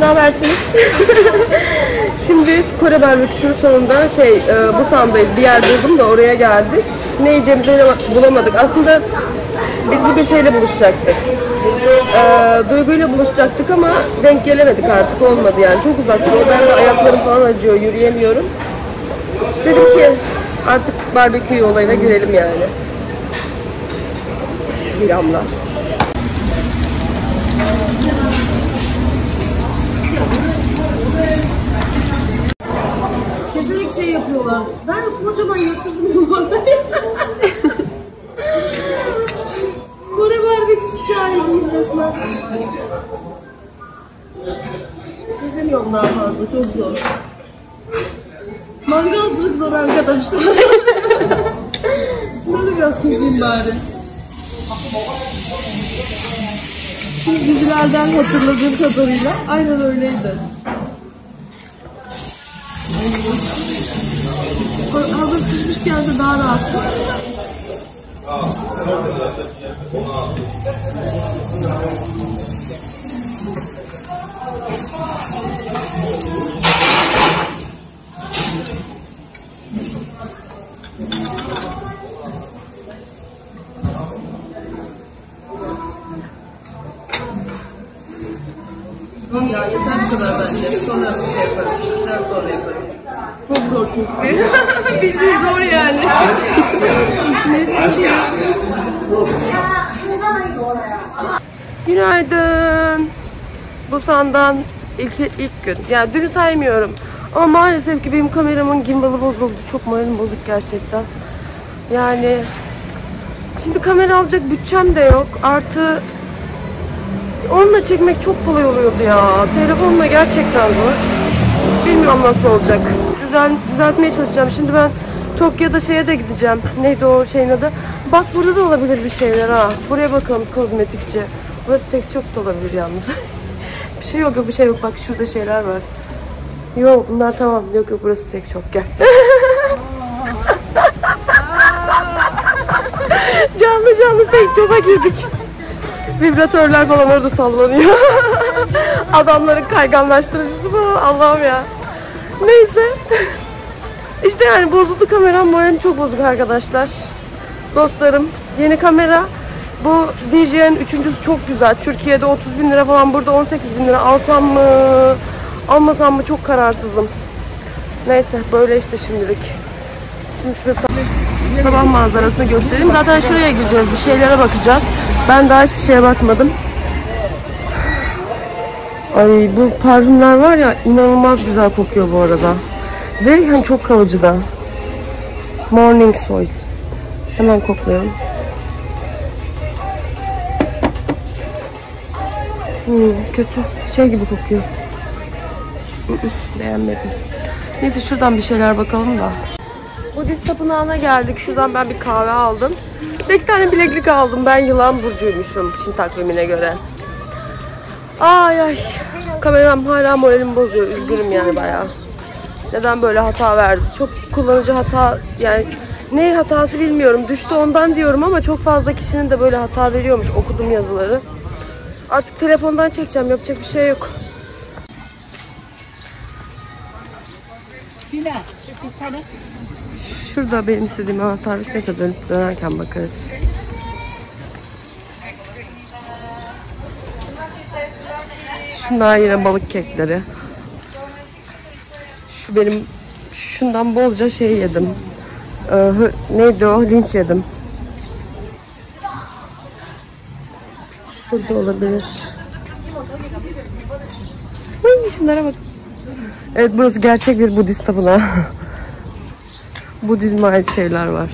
habersiniz? Şimdi Kore barbeküsünün sonunda Busan'dayız. Bir yer buldum da oraya geldik. Ne yiyeceğimizi bulamadık. Aslında biz bugün şeyle buluşacaktık. Duygu'yla buluşacaktık ama denk gelemedik artık. Olmadı yani. Çok uzak. Ben de ayaklarım falan acıyor. Yürüyemiyorum. Dedim ki artık barbekü olayına girelim yani. Bir amla. Kesinlikle şey yapıyorlar. Ben kocaman yatırdım bu oraya. Kore barbeküsü çağırdım resmen. Gezemiyorum daha fazla. Çok zor. Mangalcılık zor arkadaşlar. Bunu biraz keseyim bari. Şimdi dizilerden hatırladığım kadarıyla aynen öyleydi. Hazır pişmişken de daha rahatsın. Ya yeter bu kadar bence. Sonra bir şey yaparım. Biraz sonra yaparım. Çok zor çünkü. Bildiğin zor yani. Günaydın. Busan'dan ilk gün. Yani dün saymıyorum. Ama maalesef ki benim kameramın gimbalı bozuldu. Çok moralim bozuk gerçekten. Yani şimdi kamera alacak bütçem de yok. Artı onunla çekmek çok kolay oluyordu ya. Telefonla gerçekten zor. Bilmiyorum nasıl olacak. Düzeltmeye çalışacağım. Şimdi ben Tokyo'da şeye de gideceğim. Neydi o şeyin adı? Bak burada da olabilir bir şeyler ha. Buraya bakalım, kozmetikçi. Burası seks shop da olabilir yalnız. Bir şey yok bir şey yok. Bak şurada şeyler var. Yok bunlar tamam. Yok burası seks shop, gel. Canlı seks shop'a girdik. Vibratörler falan orada sallanıyor. Adamların kayganlaştırıcısı falan. Allah'ım ya. Neyse. İşte yani bozuldu kameram. Moralim çok bozuk arkadaşlar. Dostlarım. Yeni kamera. Bu DJI'nin üçüncüsü çok güzel. Türkiye'de 30.000 lira falan. Burada 18.000 lira. Alsam mı? Almasam mı? Çok kararsızım. Neyse böyle işte şimdilik. Şimdi size sabah manzarasını göstereyim. Zaten şuraya gireceğiz. Bir şeylere bakacağız. Ben daha hiçbir şeye bakmadım. Ay bu parfümler var ya, inanılmaz güzel kokuyor bu arada. Ve hani çok kalıcı da. Morning Soil. Hemen koklayalım. Kötü. Şey gibi kokuyor. Beğenmedim. Neyse şuradan bir şeyler bakalım da. Budist tapınağına geldik. Şuradan ben bir kahve aldım. Bir tane bileklik aldım. Ben yılan burcuymuşum Çin takvimine göre. Ay. Kameram hala moralimi bozuyor. Üzgünüm yani bayağı. Neden böyle hata verdi? Çok kullanıcı hata, yani ne hatası bilmiyorum. Düştü ondan diyorum ama çok fazla kişinin de böyle hata veriyormuş. Okudum yazıları. Artık telefondan çekeceğim. Yapacak bir şey yok. Şurada benim istediğim anahtarlık, neyse dönerken bakarız. Şunlar yine balık kekleri. Şu benim, şundan bolca şey yedim. Neydi o? Linç yedim. Burada olabilir. Şunlara bak. Evet, burası gerçek bir Budist tapınağı. Budizme ait şeyler var.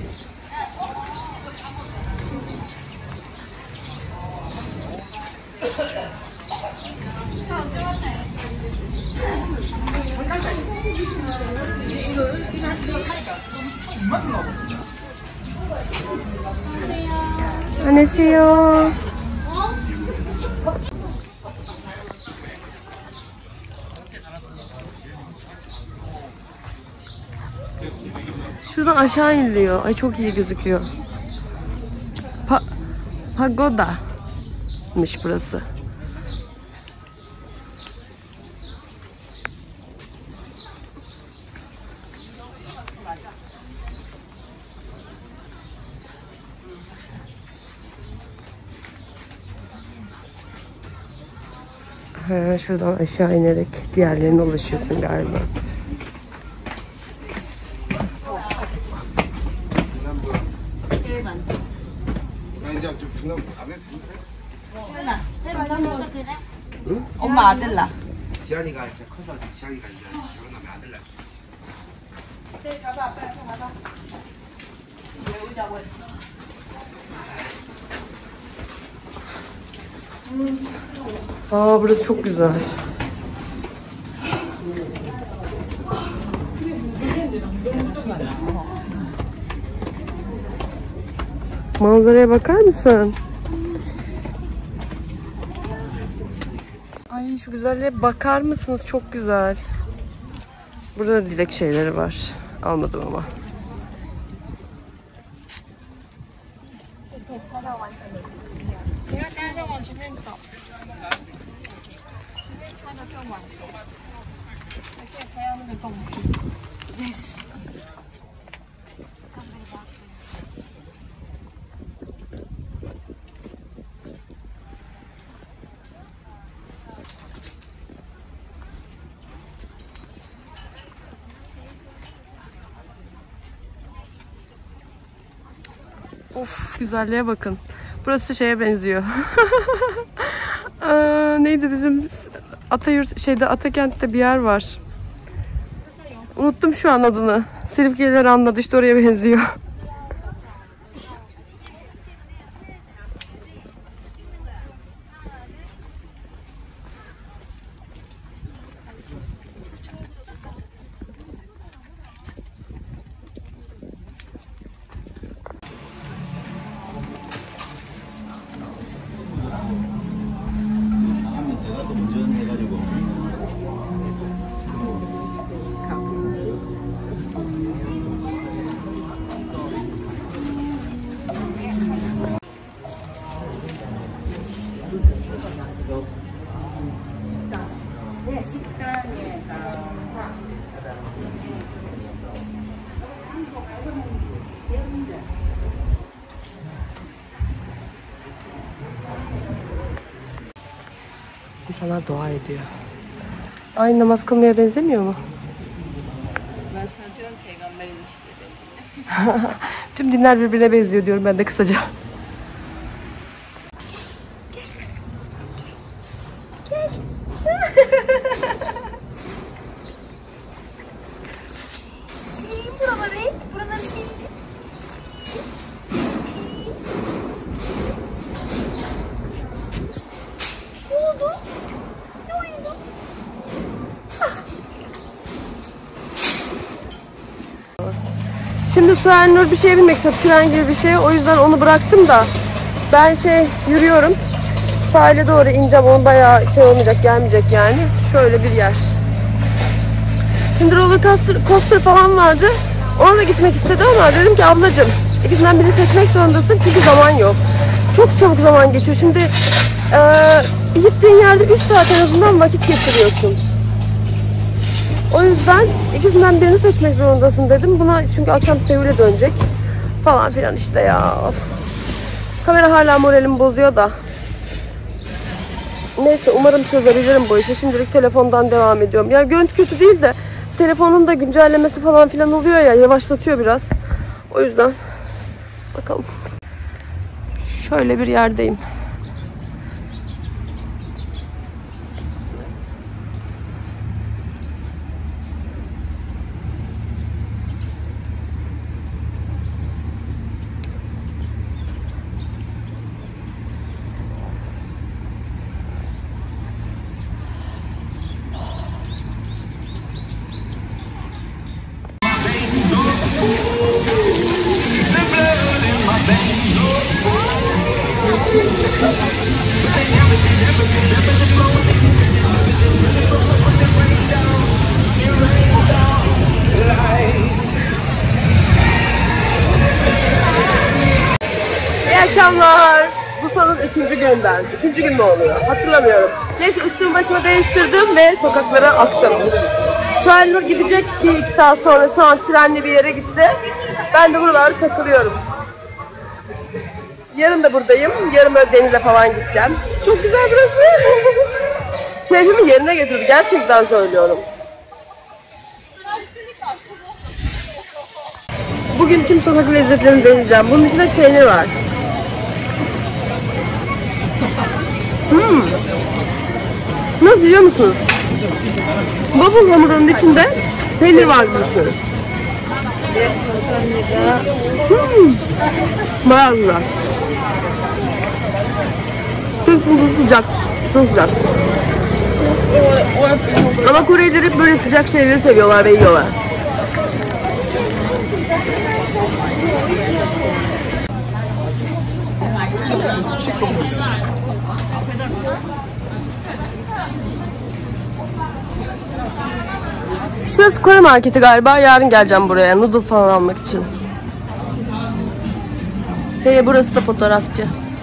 안녕하세요. Şuradan aşağı iniliyor. Ay çok iyi gözüküyor. Pagoda'mış burası. Şuradan aşağı inerek diğerlerine ulaşıyorsun galiba. 엄마 아들라. 지안이가 이제 커서 지안이가 이제 결혼하면 아들 낳을 Burası çok güzel. Manzaraya bakar mısın? Ay şu güzelliğe bakar mısınız? Çok güzel. Burada da dilek şeyleri var. Almadım ama. Of güzelliğe bakın. Burası şeye benziyor. Neydi bizim Atakent'te bir yer var. Unuttum şu an adını. Silifkeliler anladı işte oraya benziyor. İnsanlar dua ediyor. Aynı namaz kılmaya benzemiyor mu? Ben sana diyorum peygamberiymiş diye belli. Tüm dinler birbirine benziyor diyorum ben de kısaca. Sileyim buraları. Buraları sileyim. Ne oldu? Ne oldu? Şimdi Suernur bir şeye binmek istedi, tren gibi bir şey. O yüzden onu bıraktım da ben yürüyorum. Sahile doğru ineceğim. Onun bayağı olmayacak, gelmeyecek yani. Şöyle bir yer. Şimdi roller coaster falan vardı. Ona da gitmek istedi ama dedim ki ablacığım ikisinden birini seçmek zorundasın çünkü zaman yok. Çok çabuk zaman geçiyor. Şimdi bir gittiğin yerde 3 saat en azından vakit geçiriyorsun. O yüzden ikisinden birini seçmek zorundasın dedim. Buna çünkü akşam Seul'e dönecek. Falan filan işte ya. Of. Kamera hala moralimi bozuyor da. Neyse umarım çözebilirim bu işi. Şimdilik telefondan devam ediyorum. Ya görüntü kötü değil de telefonun da güncellemesi falan filan oluyor ya. Yavaşlatıyor biraz. O yüzden bakalım. Şöyle bir yerdeyim. İyi akşamlar. Busan'ın 2. gününden. 2. gün mü oluyor? Hatırlamıyorum. Neyse üstümü başımı değiştirdim ve sokaklara aktım. Suernur gidecek 1-2 saat sonra şu an trenle bir yere gitti. Ben de buralarda takılıyorum. Yarın da buradayım. Yarın böyle denize falan gideceğim. Çok güzel burası. keyfimi yerine getirdi. Gerçekten söylüyorum. Bugün tüm sokak lezzetlerini deneyeceğim. Bunun içinde peynir var. Nasıl biliyor musunuz? Waffle hamurunun içinde peynir var gibi düşünün. Bayağı güzel. Çok sıcak. Çok sıcak. Ama Koreliler hep böyle sıcak şeyleri seviyorlar ve yiyorlar. Şurası Kore marketi galiba. Yarın geleceğim buraya noodle falan almak için. Hey, burası da fotoğrafçı.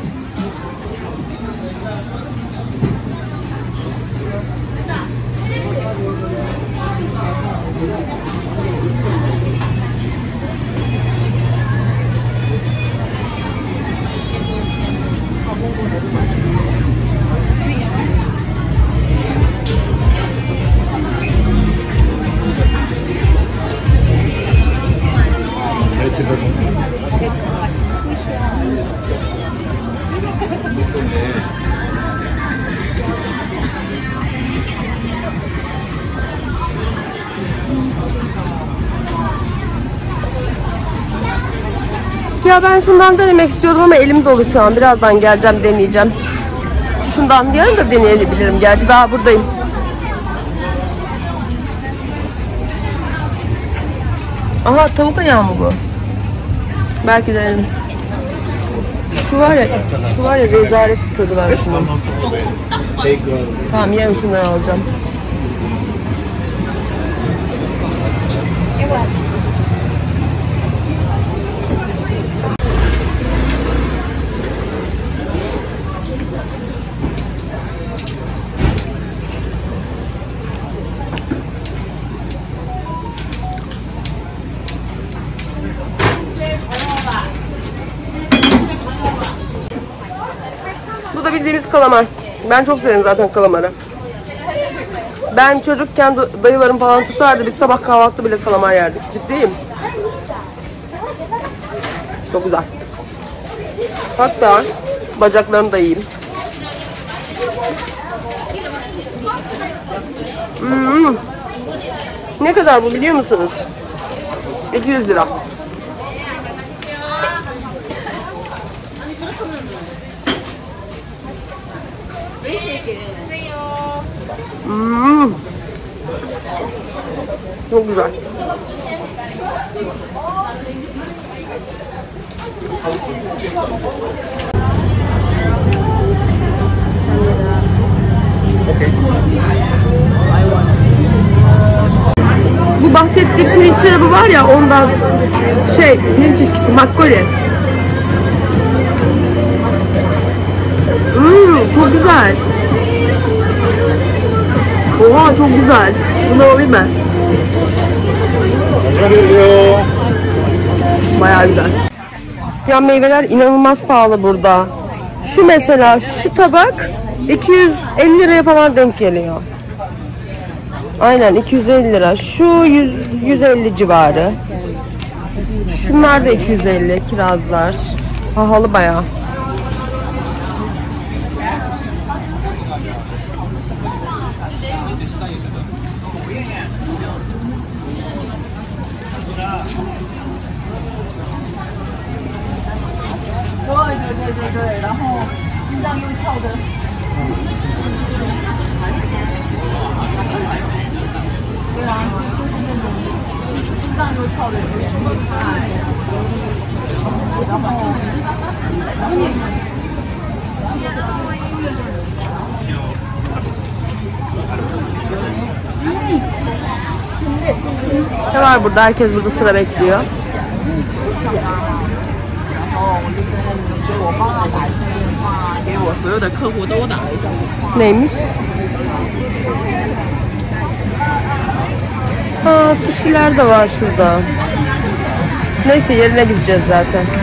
Ya ben şundan denemek istiyordum ama elim dolu şu an. Birazdan geleceğim, deneyeceğim. Şundan yarın da deneyebilirim. Gerçi daha buradayım. Aha, tavuk ayağı mı bu? Belki denerim. Şu var ya rezalet tadı var şunun. Tamam, yarın şundan alacağım. Bu da bildiğimiz kalamar. Ben çok severim zaten kalamarı. Ben çocukken dayılarım falan tutardı. Biz sabah kahvaltıda bile kalamar yerdik. Ciddiyim. Çok güzel. Hatta bacaklarını da yiyeyim. Ne kadar bu biliyor musunuz? 200 lira. Çok güzel. Bu bahsettiğim pirinç şarabı var ya, ondan pirinç içkisi, makgoli. Çok güzel. Oha, çok güzel. Bunu alayım ben. Bayağı güzel. Ya meyveler inanılmaz pahalı burada. Şu mesela, şu tabak 250 liraya falan denk geliyor. Aynen 250 lira. Şu 150 civarı. Şunlar da 250, kirazlar. Pahalı bayağı. Ne var burada? Herkes burada sıra bekliyor. Neymiş? Sushi'ler de var şurada. Neyse, yerine gideceğiz zaten.